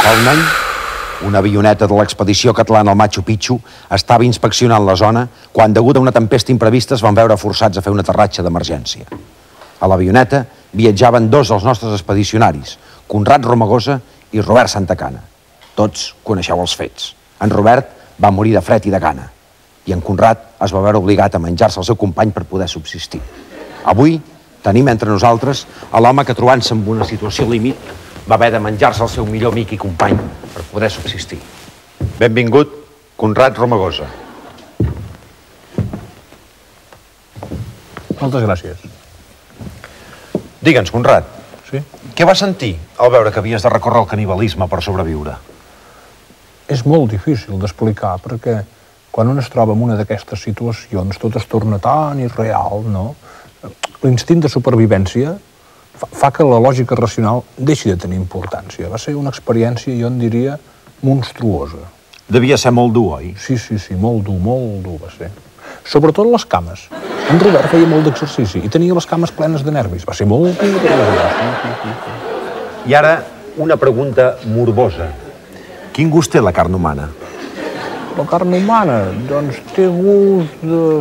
Fa un any, una avioneta de l'expedició catalana al Machu Picchu estava inspeccionant la zona quan, degut a una tempesta imprevista, es van veure forçats a fer un aterratge d'emergència. A l'avioneta viatjaven dos dels nostres expedicionaris, Conrad Romagosa i Robert Santacana. Tots coneixeu els fets. En Robert va morir de fred i de gana, i en Conrad es va veure obligat a menjar-se el seu company per poder subsistir. Avui tenim entre nosaltres a l'home que, trobant-se en una situació límit, va haver de menjar-se el seu millor amic i company per poder subsistir. Benvingut, Conrad Romagosa. Moltes gràcies. Digue'ns, Conrad, Sí? què vas sentir al veure que havies de recórrer al canibalisme per sobreviure? És molt difícil d'explicar, perquè quan un es troba en una d'aquestes situacions tot es torna tan irreal, no? L'instint de supervivència fa que la lògica racional deixi de tenir importància. Va ser una experiència, jo en diria, monstruosa. Devia ser molt dur, oi? Sí, molt dur va ser. Sobretot les cames. En Robert feia molt d'exercici i tenia les cames plenes de nervis. Va ser molt dur. I ara, una pregunta morbosa. Quin gust té la carn humana? La carn humana, doncs, té gust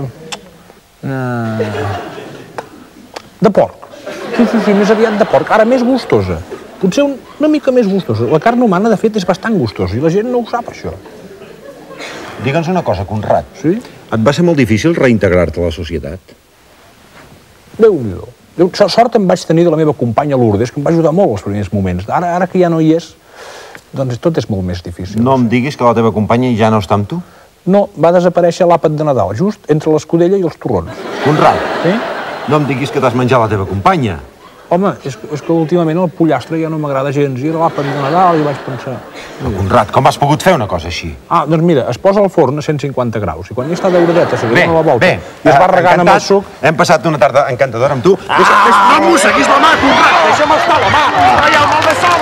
de porc. Sí, més aviat de porc. Ara més gustosa. Potser una mica més gustosa. La carn humana, de fet, és bastant gustosa i la gent no ho sap, això. Digue'ns una cosa, Conrad. Sí? Et va ser molt difícil reintegrar-te a la societat? Déu-n'hi-do. Sort em vaig tenir de la meva companya Lourdes, que em va ajudar molt els primers moments. Ara que ja no hi és, doncs tot és molt més difícil. No em diguis que la teva companya ja no està amb tu? No, va desaparèixer l'àpat de Nadal, just entre l'escudella i els torrons. Conrad, Sí? no em diguis que t'has menjat la teva companya. Home, és que últimament el pollastre ja no m'agrada gens. I era l'àpat de Nadal i vaig pensar... Però, Conrad, com has pogut fer una cosa així? Ah, doncs mira, es posa al forn a 150 graus i quan ja està dauradeta se li dona la volta i es va regant amb el suc... Hem passat una tarda encantadora amb tu. No mosseguis la mà, Conrad! Deixa'm estar la mà! Ai, el mal de sol!